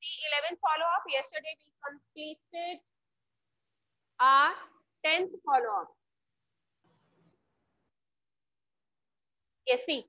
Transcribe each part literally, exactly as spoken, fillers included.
the eleventh follow-up. Yesterday we completed our tenth follow-up. Yes, see.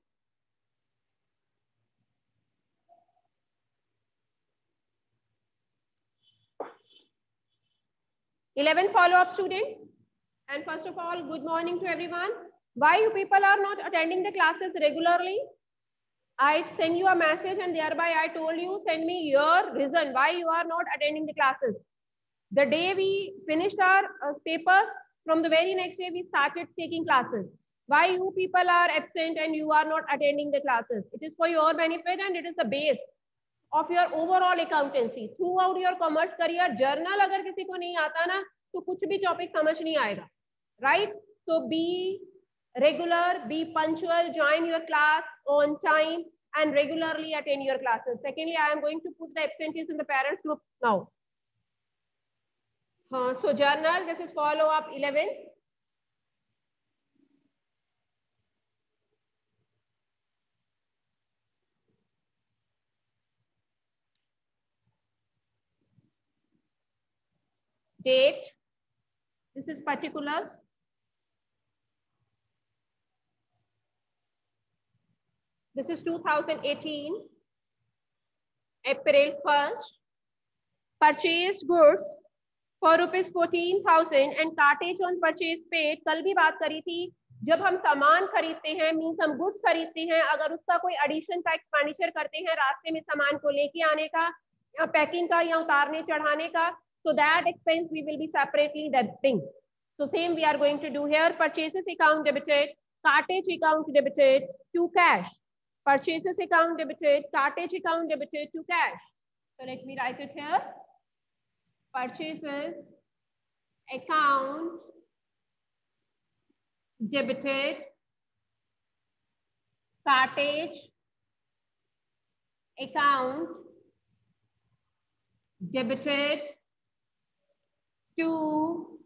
eleventh follow-up, students. And first of all, good morning to everyone. Why you people are not attending the classes regularly? I send you a message and thereby I told you, send me your reason why you are not attending the classes. The day we finished our uh, papers, from the very next day we started taking classes. Why you people are absent and you are not attending the classes? It is for your benefit and it is the base of your overall accountancy. Throughout your commerce career, journal अगर किसी को नहीं आता ना, तो कुछ भी topic समझ नहीं आएगा, right? So be regular, be punctual, join your class on time and regularly attend your classes. Secondly, I am going to put the absentees in the parents group now. Uh, so journal, this is follow up eleven. Date, this is particulars. This is two thousand eighteen, April first. Purchased goods for rupees fourteen thousand and cartage on purchase paid. कल भी बात करी थी, जब हम सामान खरीदते हैं, मीन्स हम गुड्स खरीदते हैं, अगर उसका कोई एडिशन का एक्सपेंडिचर करते हैं, रास्ते में सामान को लेके आने का या पैकिंग का या उतारने चढ़ाने का, so that expense we will be separately debiting. So same we are going to do here. Purchases account debited, cartage account debited to cash. Purchases account debited, cartage account debited to cash. So let me write it here. Purchases account debited, cartage account debited to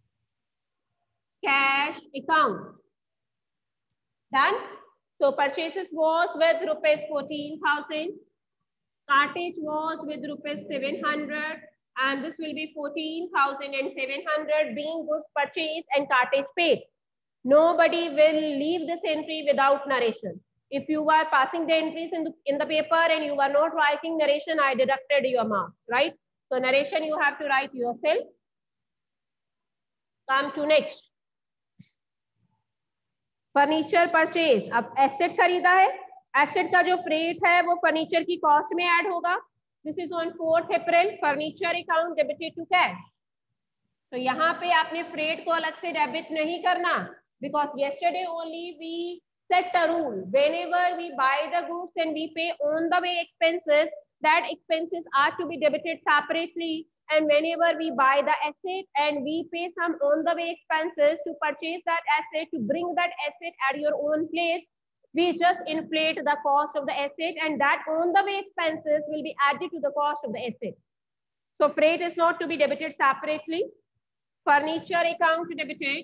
cash account. Done. So purchases was with rupees fourteen thousand, cartage was with rupees seven hundred, and this will be fourteen thousand seven hundred being goods purchased and cartage paid. Nobody will leave this entry without narration. If you are passing the entries in the, in the paper and you are not writing narration, I deducted your marks, right? So narration you have to write yourself. Come to next. Furniture purchase. अब asset खरीदा है, asset का जो freight है वो furniture की cost में add होगा. This is on fourth April. Furniture account debited to cash. तो यहाँ पे आपने फ्रेट को अलग से डेबिट नहीं करना, because yesterday only we set a rule. Whenever we buy the goods and we pay on the way expenses, that expenses are to be debited separately. And whenever we buy the asset and we pay some on the way expenses to purchase that asset, to bring that asset at your own place, we just inflate the cost of the asset, and that on the way expenses will be added to the cost of the asset. So freight is not to be debited separately. Furniture account debited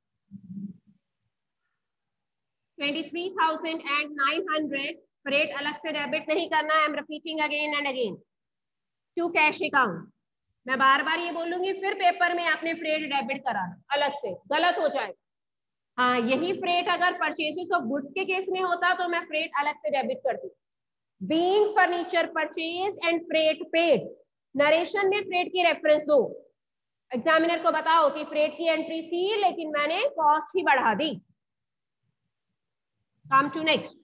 twenty-three thousand nine hundred. Freight अलग से debit नहीं करना. I am repeating again and again. To cash account. मैं बार बार ये बोलूंगी, फिर paper में आपने फ्रेट डेबिट कराना अलग से, गलत हो जाएगा. हाँ, यही फ्रेट अगर परचेसेस ऑफ गुड्स के केस में होता तो मैं फ्रेट अलग से डेबिट करती. Being furniture purchase and freight paid. Narration में फ्रेट की रेफरेंस दो. एग्जामिनर को बताओ कि फ्रेट की एंट्री थी लेकिन मैंने कॉस्ट ही बढ़ा दी. Come to next.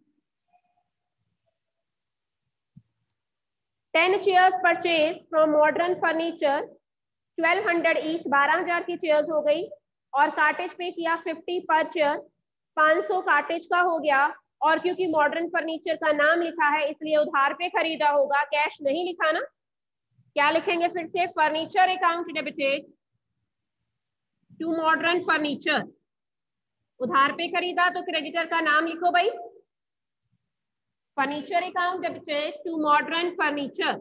ten chairs purchased from modern furniture, twelve hundred each. बारह हजार की चेयर्स हो गई और कार्टेज पे किया fifty पर चेयर. पाँच सौ कार्टेज का हो गया. और क्योंकि मॉडर्न फर्नीचर का नाम लिखा है इसलिए उधार पे खरीदा होगा, कैश नहीं लिखा ना. क्या लिखेंगे फिर से? Furniture account debited to modern furniture. उधार पे खरीदा तो क्रेडिटर का नाम लिखो भाई. Furniture account debited to modern furniture.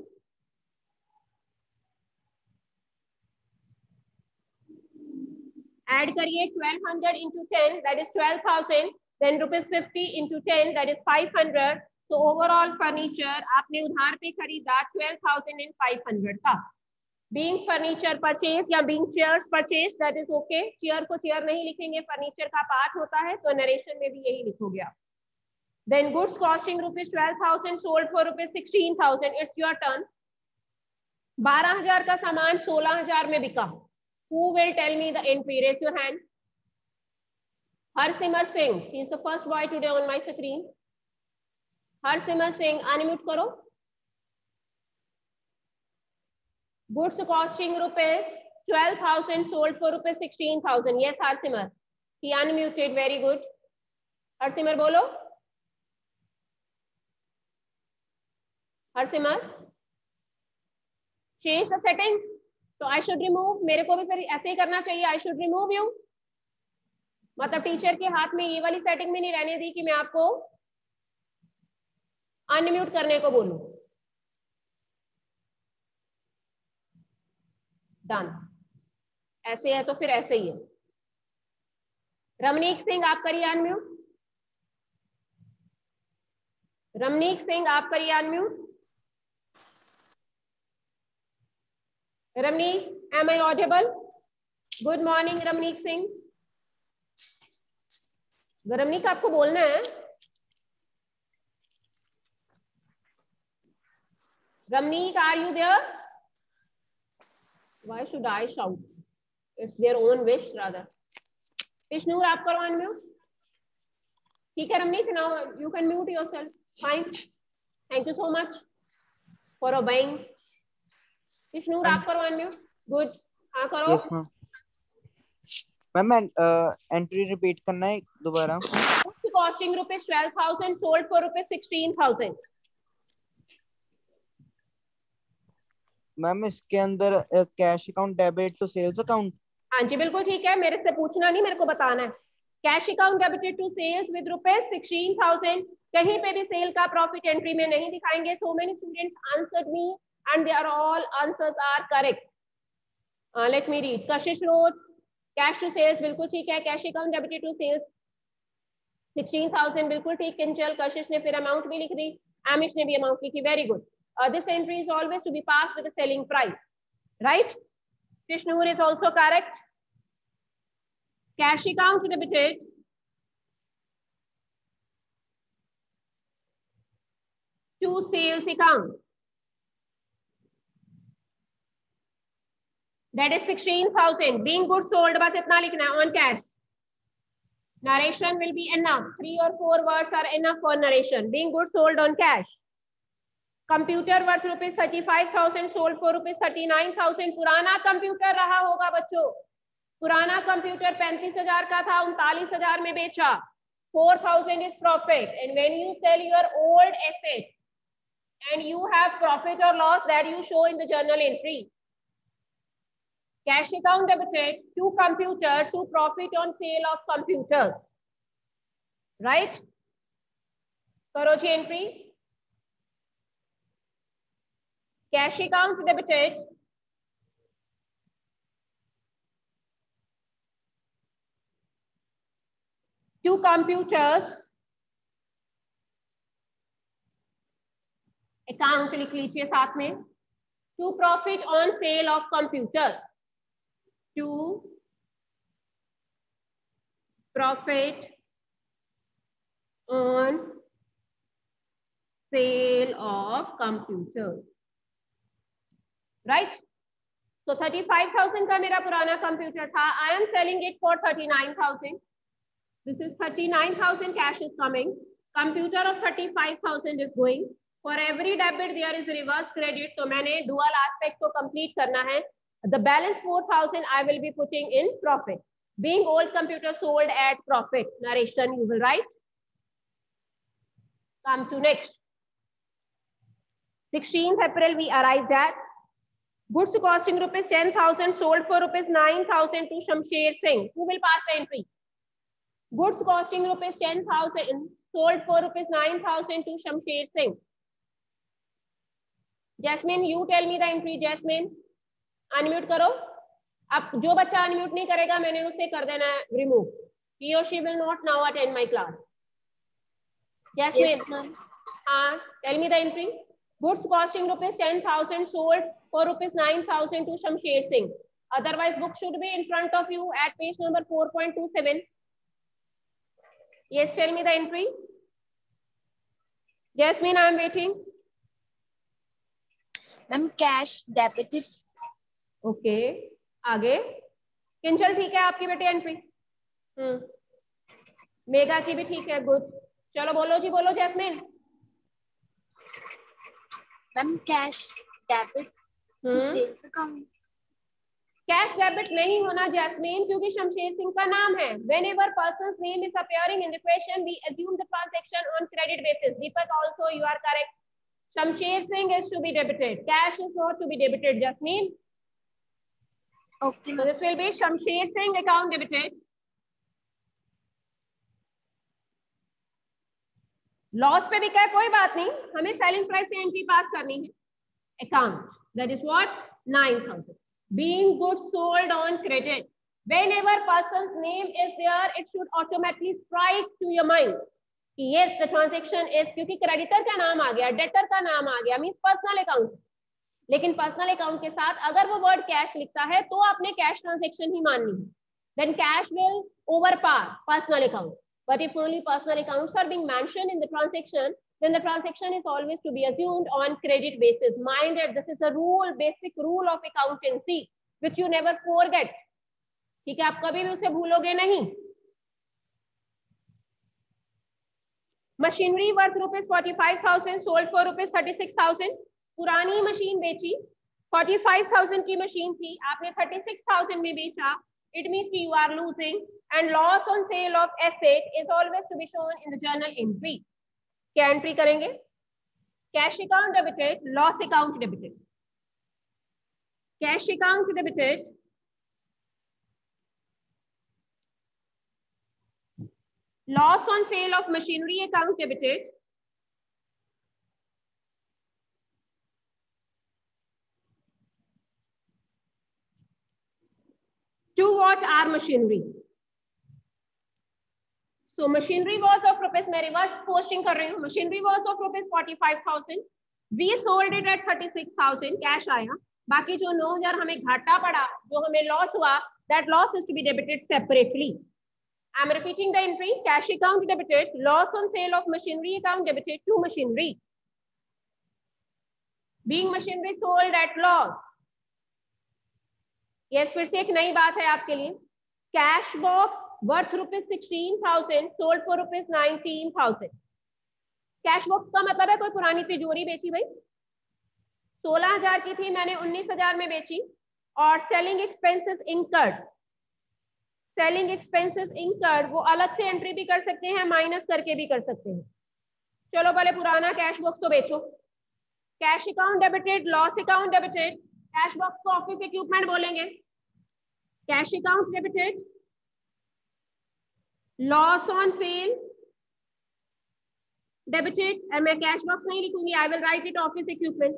Add करिए twelve hundred into ten, that is twelve thousand. Then rupees fifty into ten, that is five hundred. तो ओवरऑल फर्नीचर आपने उधार पे खरीदा twelve thousand and five hundred का. Being furniture purchase या being chairs purchase, that is okay. Chair को chair नहीं लिखेंगे, फर्नीचर का पार्ट होता है, तो नरेशन में भी यही लिखोगे आप. Then goods costing rupees twelve thousand sold for rupees sixteen thousand. It's your turn. बारह हजार का सामान सोलह हजार में बिका. Who will tell me the entry? Raise your hand. Harsimar Singh, he is the first boy today on my screen. Harsimar Singh, unmute करो. Goods costing rupees twelve thousand sold for rupees sixteen thousand. Yes Harsimar, he unmuted. Very good. Harsimar बोलो. Harsimar, change the setting. तो I should remove. मेरे को भी फिर ऐसे ही करना चाहिए. I should remove you. मतलब टीचर के हाथ में ये वाली सेटिंग में नहीं रहने दी कि मैं आपको अनम्यूट करने को बोलूं. डन. ऐसे है तो फिर ऐसे ही है. रमनीक सिंह, आप करिए अनम्यूट. रमनीक सिंह, आप करिए unmute. Ramneek, am I audible? Good morning Ramneek Singh. Ramneek, आपको बोलना है. Ramneek, are you there? Why should I shout? It's their own wish rather. Vishnur, आप करो अनम्यूट. ठीक है Ramnik, now you can mute yourself. Fine. Thank you so much for obeying. Vishnur, आप करो unmute. Good. हाँ करो. Yes ma'am. Ma'am entry repeat करना है दोबारा. Costing rupees twelve thousand sold for rupees sixteen thousand. Ma'am इसके अंदर कैश अकाउंट डेबिट तो सेल्स अकाउंट. हाँ जी बिल्कुल ठीक है. मेरे से पूछना नहीं, मेरे को बताना है. Cash account debited to sales with rupees sixteen thousand. कहीं पे भी सेल का प्रॉफिट एंट्री में नहीं दिखाएंगे. So many students answered me and they are all answers are correct. Let me read. Kashish रोड, कैश टू सेल्स बिल्कुल ठीक है. Cash account debited to sales sixteen thousand बिल्कुल ठीक. किंचल, कशिश ने फिर अमाउंट भी लिख दी. आमिश ने भी अमाउंट लिखी. Very good. Uh, this entry is always to be passed with the selling price, right? Krishnur is also correct. Cash account debited to sales account, that is sixteen thousand. Being goods sold, बस इतना लिखना है. On cash, narration will be enough. Three or four words are enough for narration. Being goods sold on cash. Computer worth rupees thirty five thousand sold for rupees thirty nine thousand. पुराना computer रहा होगा बच्चों. पुराना computer पैंतीस हजार का था, उनतालीस हजार में बेचा. Four thousand is profit. And when you sell your old asset and you have profit और loss, that you show in the journal entry. Cash account debited to computer to profit on sale of computers. Right, करो जी entry. Cash account debited to computers. Account लिख लीजिए साथ में. To profit on sale of computer. To profit on sale of computer. Right. तो thirty five thousand का मेरा पुराना कंप्यूटर था. I am selling it for thirty nine thousand. This is thirty nine thousand. Cash is coming. Computer of thirty five thousand is going. For every debit there is reverse credit. तो मैंने dual aspect को complete करना है. The balance four thousand I will be putting in profit. Being old computer sold at profit. Narration you will write. Come to next. sixteenth April we arrived at. Goods costing rupees ten thousand sold for rupees nine thousand to Shamsher Singh. Who will pass the entry? Goods costing rupees ten thousand sold for rupees nine thousand to Shamsher Singh. Jasmine, you tell me the entry. Jasmine, unmute करो. अब जो बच्चा unmute नहीं करेगा मैंने उससे कर देना है remove. He or she will not now attend my class. Jasmine, yes, हाँ, tell me the entry. Goods costing rupees ten thousand sold for rupees nine thousand to Shamsher Singh. Otherwise, book should be in front of you at page number four point two seven. Yes, tell me the entry. Jasmine, I am waiting. Ma'am, cash debited. Okay. आगे. किंजल ठीक है आपकी बेटी entry? हम्म. Mega की भी ठीक है. Good. चलो बोलो जी, बोलो Jasmine. Ma'am cash debit sales account. Cash debit नहीं होना जैस्मिन, क्योंकि शमशेर सिंह का नाम है. whenever person's name is appearing in the question, we assume the transaction on credit basis. Deepak, also you are correct. Shamsher Singh is to be debited. Cash is not to be debited, Jasmine. Okay. So this will be Shamsher Singh account debited. Loss पे भी क्या, कोई बात नहीं, हमें selling price से entry pass करनी है. Account that is what nine thousand. Being goods sold on credit. Whenever person's name is there, it should automatically strike to your mind. Yes, the transaction is, क्योंकि creditor का नाम आ गया, debtor का नाम आ गया, मींस पर्सनल अकाउंट. लेकिन पर्सनल अकाउंट के साथ अगर वो वर्ड कैश लिखता है तो आपने कैश ट्रांजेक्शन ही माननी है. Then cash will overpower personal account. But if only personal accounts are being mentioned in the transaction, then the transaction is always to be assumed on credit basis. Mind that this is a rule, basic rule of accountancy, which you never forget. ठीक है, आप कभी भी उसे भूलोगे नहीं. Machinery worth rupees forty-five thousand sold for rupees thirty-six thousand. पुरानी machine बेची, forty-five thousand की मशीन थी, आपने thirty-six thousand में बेचा. It means you are losing, and loss on sale of asset is always to be shown in the journal entry. क्या entry करेंगे? Cash account debited, loss account debited. Cash account debited, loss on sale of machinery account debited, to what are machinery? So machinery was of rupees, मैं reverse posting कर रही हूँ. Machinery was of rupees forty-five thousand. We sold it at thirty-six thousand. Cash आया. बाकी जो नौ हजार हमें घाटा पड़ा, जो हमें लॉस हुआ, that loss is to be debited separately. I am repeating the entry. Cash account debited, loss on sale of machinery account debited to machinery. Being machinery sold at loss. Yes, फिर से एक नई बात है आपके लिए. Cash box worth rupees sixteen thousand sold for rupees nineteen thousand. Cash box का मतलब है कोई पुरानी तिजोरी बेची भाई. सोलह हजार की थी, मैंने उन्नीस हजार में बेची. और selling expenses incurred. Selling expenses incurred वो अलग से एंट्री भी कर सकते हैं, माइनस करके भी कर सकते हैं. चलो पहले पुराना कैश बॉक्स तो बेचो. Cash account debited, loss account debited. Cash box को ऑफिस इक्विपमेंट बोलेंगे. Cash account debited, loss on sale debited. मैं कैश बॉक्स नहीं लिखूंगी, I will write it office equipment.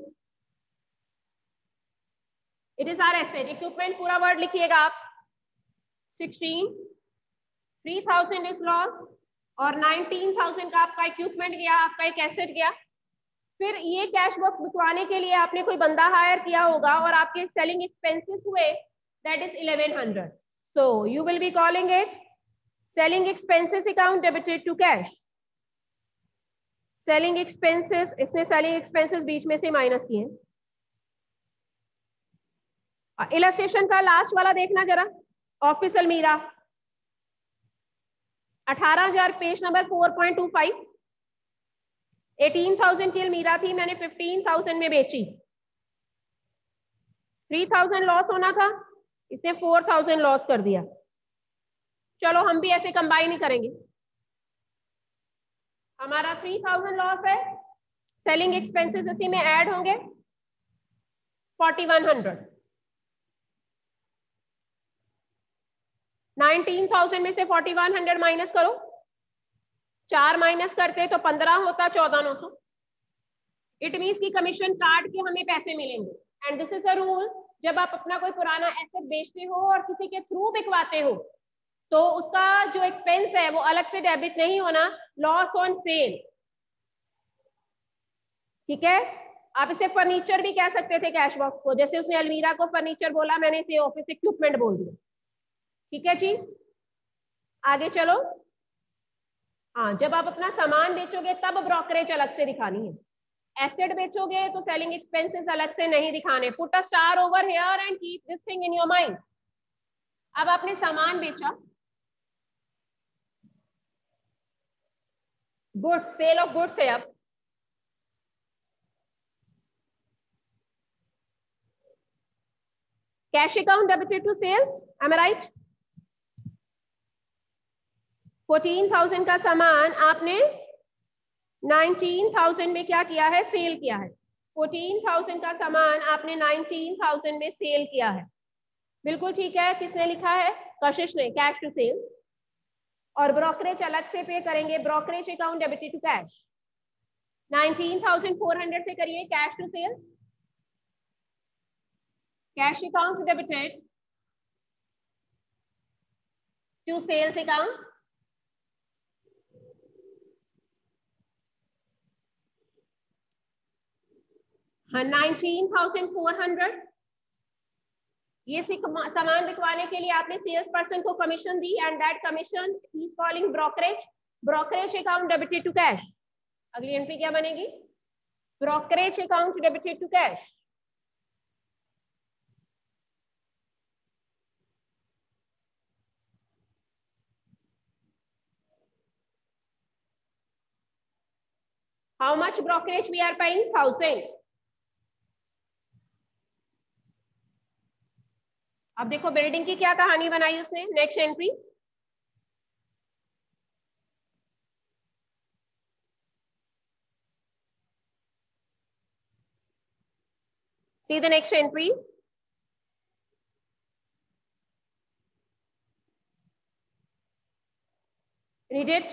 It is our asset. Equipment पूरा word लिखिएगा आप. sixteen, three thousand इज loss और nineteen thousand का आपका इक्विपमेंट गया, आपका एक एसेट गया. फिर ये कैश बॉक्स बिकवाने के लिए आपने कोई बंदा हायर किया होगा और आपके सेलिंग एक्सपेंसेस हुए, that is eleven hundred. So you will be calling it selling expenses account debited to cash. Selling expenses, इसने सेलिंग एक्सपेंसेस बीच में से माइनस किए. इलस्ट्रेशन का लास्ट वाला देखना जरा. ऑफिस अलमीरा अठारह हजार, page number four point two five. eighteen thousand की अलमीरा थी, मैंने fifteen thousand में बेची. three thousand लॉस होना था, इसने four thousand लॉस कर दिया. चलो हम भी ऐसे कंबाइन ही करेंगे. हमारा three thousand लॉस है, सेलिंग एक्सपेंसेस इसी में ऐड होंगे forty-one hundred. nineteen thousand में से forty-one hundred माइनस करो. चार माइनस करते तो पंद्रह होता, चौदह नौ सौ. इट मीन्स की कमीशन काट के हमें पैसे मिलेंगे. And this is a rule. जब आप अपना कोई पुराना एसेट बेचते हो और किसी के थ्रू बिकवाते हो तो उसका जो एक्सपेंस है वो अलग से डेबिट नहीं होना. लॉस ऑन सेल, ठीक है, आप इसे फर्नीचर भी कह सकते थे कैश बॉक्स को, जैसे उसने अलमीरा को फर्नीचर बोला, मैंने इसे ऑफिस इक्विपमेंट बोल दिया। ठीक है जी, आगे चलो। हाँ, जब आप अपना सामान बेचोगे तब ब्रोकरेज अलग से दिखानी है, एसेट बेचोगे तो सेलिंग एक्सपेंसेस अलग से नहीं दिखाने। Put a star over here and keep this thing in your mind. अब आपने सामान बेचा, गुड्स, सेल ऑफ गुड्स है। अब cash account debited to sales, am I right? Fourteen thousand का सामान आपने नाइनटीन थाउजेंड में क्या किया है, सेल किया है। फोर्टीन थाउजेंड का सामान आपने नाइनटीन थाउजेंड में सेल किया है, बिल्कुल ठीक है। किसने लिखा है? कशिश ने, कैश टू सेल। और ब्रोकरेज अलग से पे करेंगे, brokerage account debited to cash. Nineteen thousand four hundred से करिए cash to sales, cash account debited to sales account. हाँ, नाइनटीन थाउजेंड फोर हंड्रेड। ये सामान बिकवाने के लिए आपने सेल्स पर्सन को कमीशन दी एंड दैट कमीशन ही is calling brokerage. Brokerage account debited to cash. अगली एंट्री क्या बनेगी? Brokerage account debited to cash. How much brokerage we are paying? Thousand. अब देखो बिल्डिंग की क्या कहानी बनाई उसने। Next entry, see the next entry. Read it.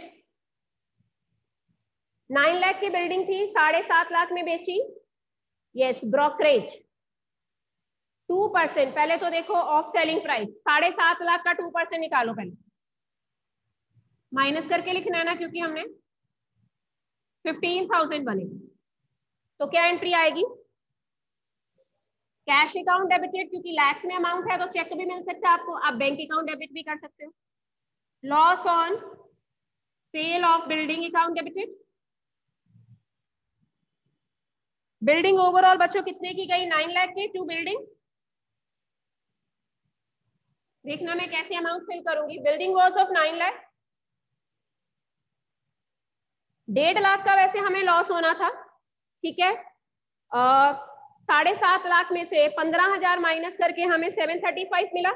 Nine lakh की बिल्डिंग थी, साढ़े सात लाख में बेची। Yes, brokerage two percent. पहले तो देखो ऑफ सेलिंग प्राइस, साढ़े सात लाख का टू परसेंट निकालो, पहले माइनस करके लिखना है ना, क्योंकि हमने फिफ्टीन थाउजेंड बने। तो क्या एंट्री आएगी? कैश अकाउंट डेबिटेड, क्योंकि लैक्स में अमाउंट है तो चेक भी मिल सकता है आपको, आप बैंक अकाउंट डेबिट भी कर सकते हो। Loss on sale of building account debited. Building overall बच्चों कितने की गई? नाइन लाख की टू बिल्डिंग। देखना मैं कैसे अमाउंट फिल करूंगी। Building was of nine lakh, डेढ़ लाख का वैसे हमें लॉस होना था, ठीक है। साढ़े सात लाख में से पंद्रह हजार माइनस करके हमें सेवन थर्टी फाइव मिला,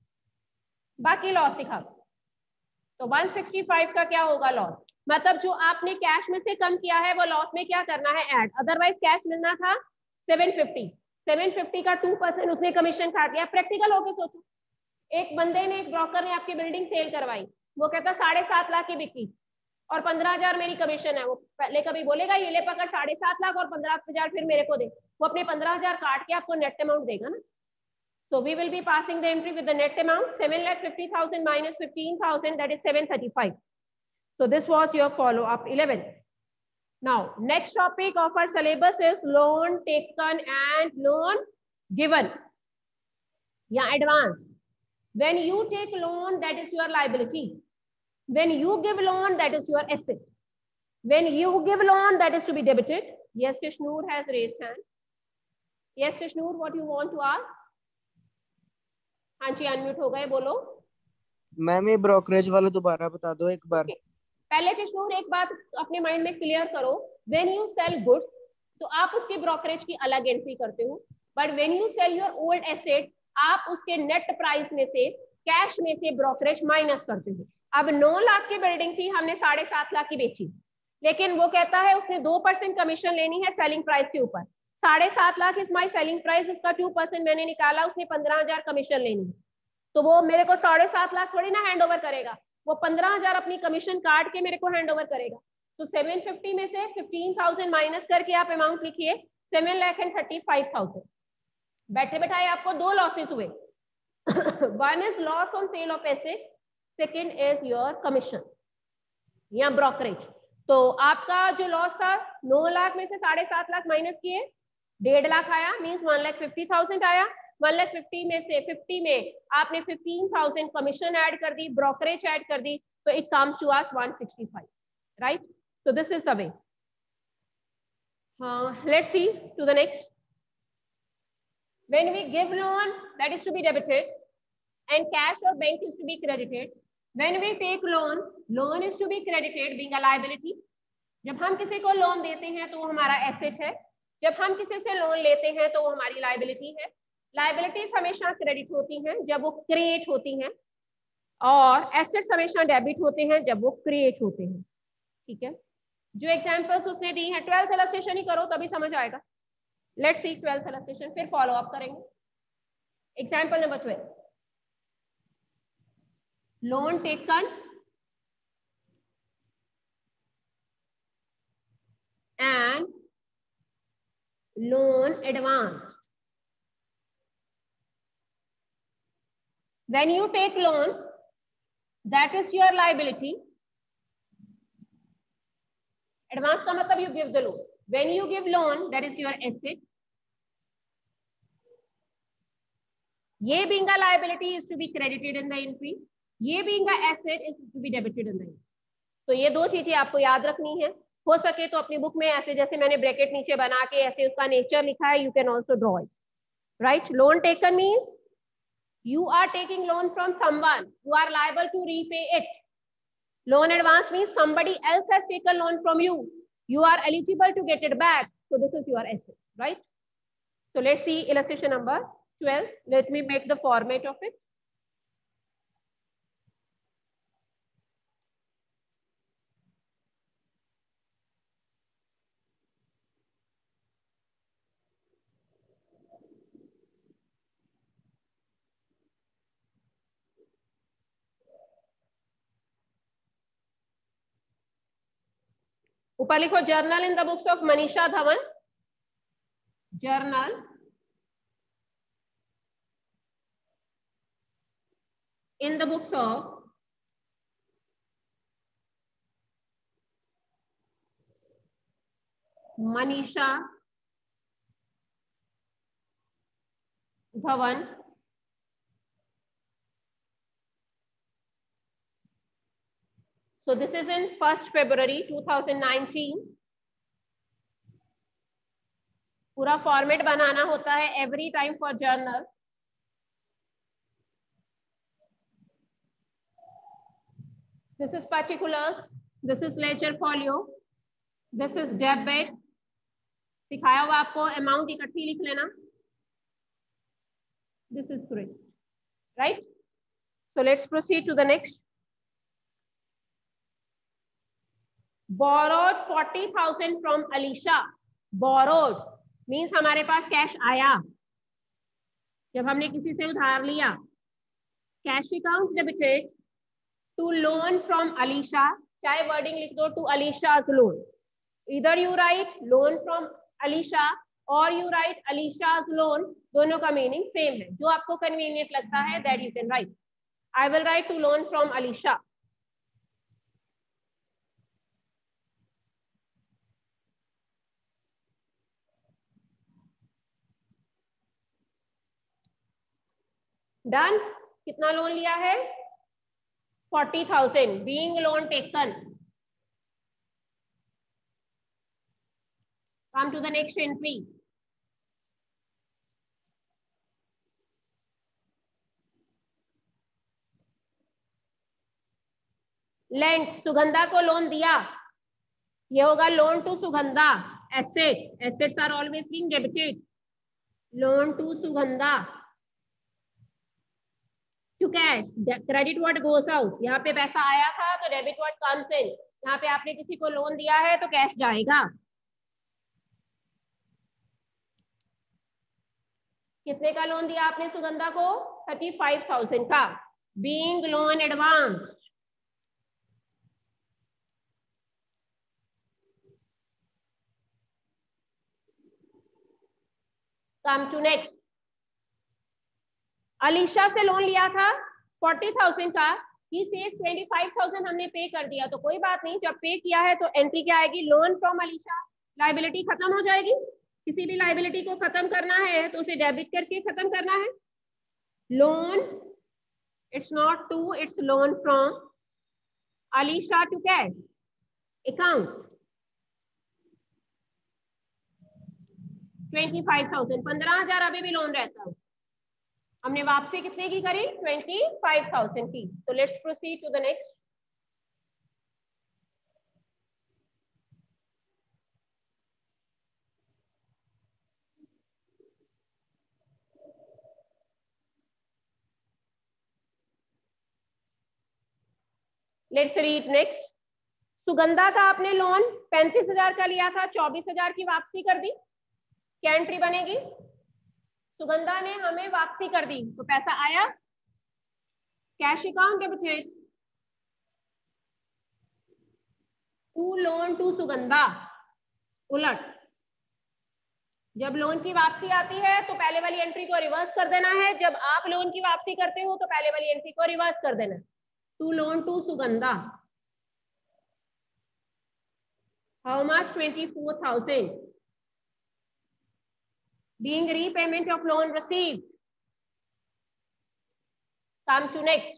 बाकी लॉस दिखा दो। तो वन सिक्सटी फाइव का क्या होगा? लॉस। मतलब जो आपने कैश में से कम किया है वो लॉस में क्या करना है? ऐड। अदरवाइज कैश मिलना था सेवन फिफ्टी, सेवन फिफ्टी का टू परसेंट उसने कमीशन काट दिया। प्रैक्टिकल होके सोचो, एक बंदे ने, एक ब्रोकर ने आपकी बिल्डिंग सेल करवाई, वो कहता साढ़े सात लाख की बिकी और पंद्रह हजार मेरी कमीशन है। वो पहले कभी बोलेगा ये ले पकड़ साढ़े सात लाख और पंद्रह हजार फिर मेरे को दे? वो अपने पंद्रह हजार काट के आपको नेट अमाउंट देगा ना। So we will be passing the entry with the net amount seven lakh fifty thousand minus fifteen thousand, that is seven thirty-five. So this was your follow up eleven. Now next topic of our syllabus is loan taken and loan given. Yeah, advance. When you take loan, that is your liability. When you give loan, that is your asset. When you give loan, that is to be debited. Yes, Krishnur has raised hand. Yes, Krishnur, what you want to ask? हाँ जी, unmute हो गए, बोलो। Ma'am ये brokerage वाला दोबारा बता दो एक बार। okay. पहले कृष्णूर एक बात अपने माइंड में क्लियर करो, व्हेन यू सेल गुड्स तो आप उसके ब्रोकरेज की अलग एंट्री करते हो, but when you sell your old asset आप उसके नेट प्राइस में से, कैश में से ब्रोकरेज माइनस करते हो। अब नौ लाख की बिल्डिंग थी, हमने साढ़े सात लाख की बेची, लेकिन वो कहता है उसने दो परसेंट कमीशन लेनी है सेलिंग प्राइस के ऊपर। साढ़े सात lakh is my selling price, उसका टू परसेंट मैंने निकाला, उसने पंद्रह हजार कमीशन लेनी है, तो वो मेरे को साढ़े सात लाख थोड़ी ना हैंड ओवर करेगा, वो पंद्रह हजार अपनी कमीशन काट के मेरे को हैंड ओवर करेगा। तो सेवन फिफ्टी में से फिफ्टीन थाउजेंड माइनस करके आप अमाउंट लिखिए seven lakh and thirty five thousand. बैठे बैठाए आपको दो लॉसेस हुए, one is loss on sale of asset, second is your commission या ब्रोकरेज। तो आपका जो लॉस था नौ लाख में से साढ़े सात लाख माइनस किए, डेढ़ लाख आया, means one lakh fifty thousand आया। वन लाख फिफ्टी में से फिफ्टी में आपने फिफ्टीन थाउजेंड कमीशन ऐड कर दी, ब्रोकरेज ऐड कर दी, तो it comes to us one sixty five, right? So this is the way. Uh, let's see to the next. When we give loan, that is to be debited, and cash or bank is to be credited. When we take loan, loan is to be credited, being a liability. जब हम किसी को loan देते हैं तो वो हमारा asset है, जब हम किसी से लोन लेते हैं तो वो हमारी लाइबिलिटी है। लाइबिलिटीज हमेशा क्रेडिट होती हैं जब वो क्रिएट होती हैं, और एसेट्स हमेशा डेबिट होते हैं जब वो क्रिएट होते हैं, ठीक है? जो एग्जांपल्स उसने दी हैं, ट्वेल्थ इलस्ट्रेशन ही करो तभी समझ आएगा। लेट्स सी ट्वेल्थ इलस्ट्रेशन, फिर फॉलो अप करेंगे। Example number twelve, loan taken and loan advance. When you take loan, that is your liability. Advance का मतलब you give the loan. When you give loan, that is your asset. ये being a liability is to be credited in the entry. ये being a asset is to be debited in the entry. तो ये दो चीजें आपको याद रखनी है। हो सके तो अपनी बुक में ऐसे, जैसे मैंने ब्रैकेट नीचे बना के ऐसे उसका नेचर लिखा है, you can also draw it. Right? Loan taken means you are taking loan from someone, you are liable to repay it. Loan advance means somebody else has taken loan from you, you are eligible to get it back, so this is your asset, right? So let's see illustration number twelve. Let me make the format of it. ऊपर लिखो journal in the books of Manisha Dhawan, journal in the books of Manisha Dhawan So this is in first February two thousand nineteen. पूरा format बनाना होता है every time for journal. This is particulars. This is ledger folio. This is debit. सिखाया हुआ आपको amount इकट्ठी लिख लेना. This is credit, right? So let's proceed to the next. Borrowed forty thousand from Alisha. Borrowed means हमारे पास cash आया जब हमने किसी से उधार लिया. Cash account debited to loan from Alisha. चाहे वर्डिंग लिख दो to Alisha's loan. Either you write loan from Alisha or you write Alisha's loan. दोनों का मीनिंग सेम है. जो आपको कन्वीनियंट लगता है that you can write. I will write to loan from Alisha. Done. कितना लोन लिया है? Forty thousand. Being loan taken. Come to the next entry. Lent. Sugandha को लोन दिया, ये होगा loan to Sugandha. Asset. Assets are always being debited. Loan to Sugandha. To cash. Credit what goes out. यहाँ पे पैसा आया था तो डेबिट व्हाट कम्स इन. यहाँ पे आपने किसी को लोन दिया है तो कैश जाएगा. कितने का लोन दिया आपने सुगंधा को? थर्टी फाइव थाउजेंड का. Being loan advance. Come to next. Alisha से लोन लिया था फोर्टी थाउजेंड का. He says twenty five thousand हमने पे कर दिया, तो कोई बात नहीं, जब पे किया है तो एंट्री क्या आएगी, लोन फ्रॉम अलीशा, लाइबिलिटी खत्म हो जाएगी। किसी भी लाइबिलिटी को खत्म करना है तो उसे डेबिट करके खत्म करना है। Loan, it's not to, it's loan from Alisha to cash account, twenty five thousand, पंद्रह हजार अभी भी लोन रहता है। हमने वापसी कितने की करी, ट्वेंटी फाइव थाउजेंड की। तो let's proceed to the next. Let's read next. Sugandha का आपने लोन पैंतीस हजार का लिया था, चौबीस हजार की वापसी कर दी, क्या एंट्री बनेगी, सुगंधा ने हमें वापसी कर दी तो पैसा आया, cash account debited to loan to Sugandha. उलट, जब लोन की वापसी आती है तो पहले वाली एंट्री को रिवर्स कर देना है, जब आप लोन की वापसी करते हो तो पहले वाली एंट्री को रिवर्स कर देना है। To loan to Sugandha, how much, twenty four thousand, being repayment of loan received. Come to next.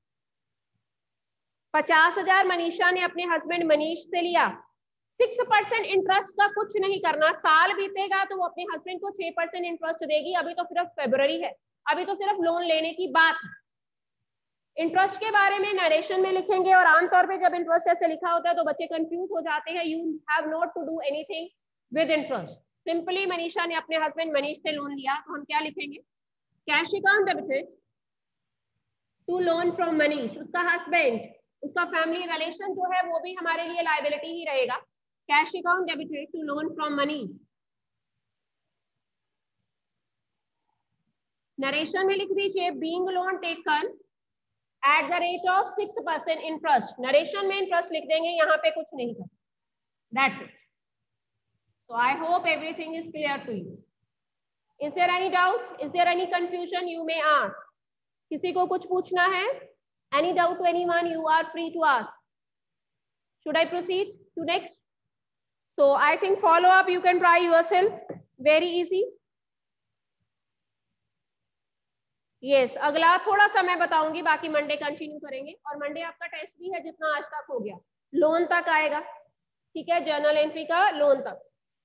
पचास हजार मनीषा ने अपने हस्बैंड मनीष से लिया, सिक्स परसेंट इंटरेस्ट का कुछ नहीं करना, साल बीतेगा तो वो अपने हस्बैंड को छह परसेंट इंटरेस्ट देगी। अभी तो सिर्फ फरवरी है, अभी तो सिर्फ लोन लेने की बात है। इंटरेस्ट के बारे में नरेशन में लिखेंगे, और आमतौर पे जब इंटरेस्ट ऐसे लिखा होता है तो बच्चे कंफ्यूज हो जाते हैं। You have not to do anything with interest. Simply Manisha ने अपने हस्बैंड मनीष से लोन लिया, तो हम क्या लिखेंगे, cash account debited to loan from Manish, उसका हस्बैंड, उसका फैमिली रिलेशन जो है वो भी हमारे लिए लायबिलिटी ही रहेगा। Cash account debited to loan from Manish. Narration में लिख दीजिए, being loan taken at the rate of six percent interest. Narration में इंटरेस्ट लिख देंगे, यहाँ पे कुछ नहीं कर, that's it. So I hope everything is clear to you. Is there any doubt? Is there any confusion? You may ask. किसी को कुछ पूछना है? Any doubt to anyone? You are free to ask. Should I proceed to next? So I think follow up you can try yourself. Very easy. Yes. अगला थोड़ा सा मैं बताऊंगी, बाकी मंडे कंटिन्यू करेंगे। और मंडे आपका टेस्ट भी है, जितना आज तक हो गया, लोन तक आएगा, ठीक है, जर्नल एंट्री का लोन तक।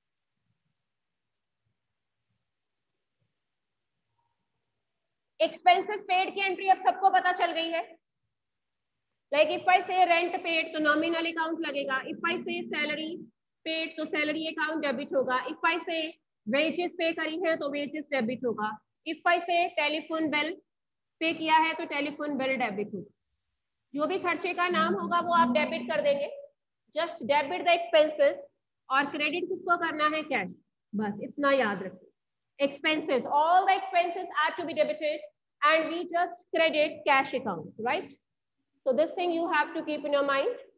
एक्सपेंसेस पेड की एंट्री अब सबको पता चल गई है। Like if I say rent paid तो नॉमिनल अकाउंट लगेगा, if I say salary paid तो सैलरी अकाउंट डेबिट होगा, if I say wages pay करी है तो वेजेस डेबिट होगा, if I say telephone bill pay किया है तो टेलीफोन बिल डेबिट होगा। जो भी खर्चे का नाम होगा वो आप डेबिट कर देंगे। जस्ट डेबिट द एक्सपेंसेस, और क्रेडिट किसको करना है, कैश, बस इतना याद रखिए। Expenses, all the expenses are to be debited and we just credit cash account, right? So this thing you have to keep in your mind.